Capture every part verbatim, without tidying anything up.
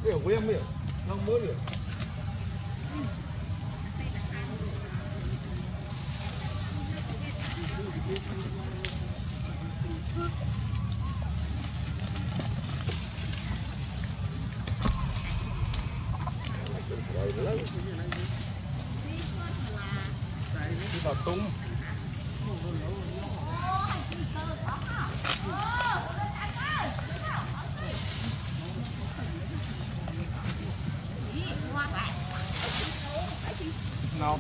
Mira, voy a mira. No muere. Đi vào tung. Nào.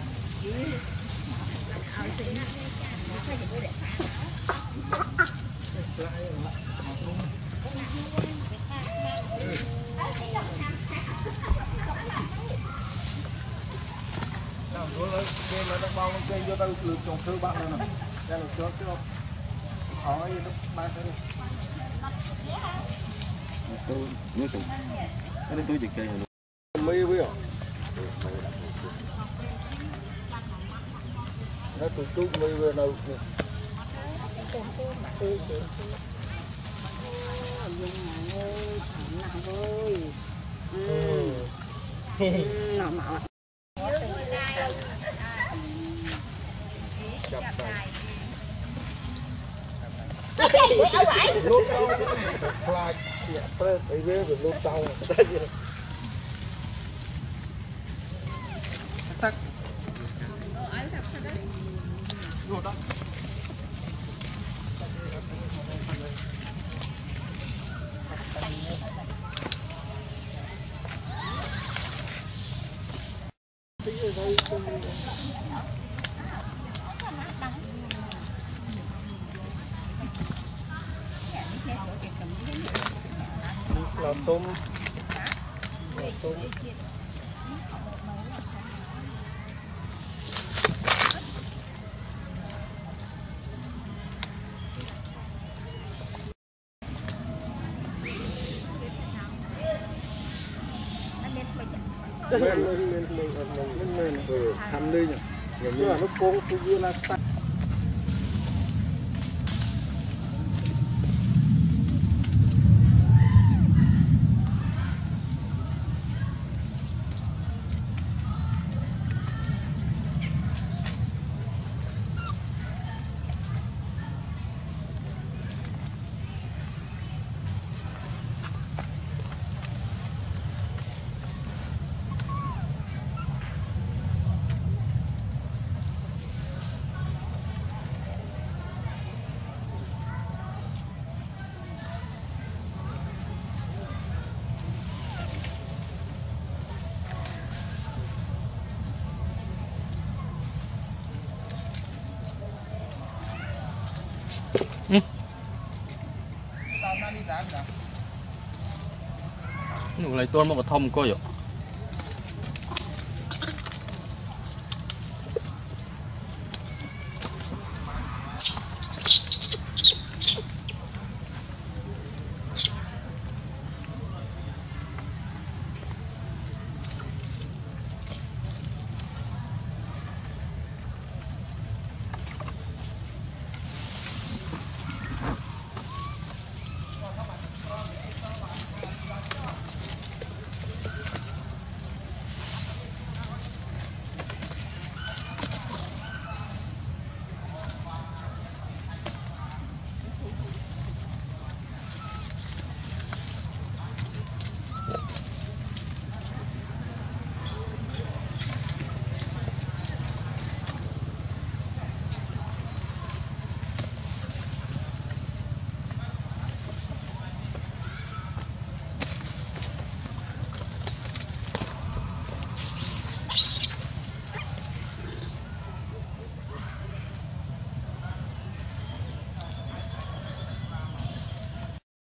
Nào xuống lấy trên nó đang bao trên vô tao lượt trồng thư bạn rồi nè. Ra lượt trước chứ không. Hỏi nó ba cái đi. Tôi nhớ chừng. Cái này tôi chỉ cây rồi. Mấy với à? Nó tụt tụt mấy với đâu. Nọ nọ. Lúc tao fly, yeah, first I will lúc tao. Tắc. Ngồi đó. Lò tôm. Lò tôm. Lên lên lên lên lên lên rồi thăm đi nhỉ. Nhưng mà nó cố cái gì là ta. Nụ lấy tuôn mà thom coi vậy.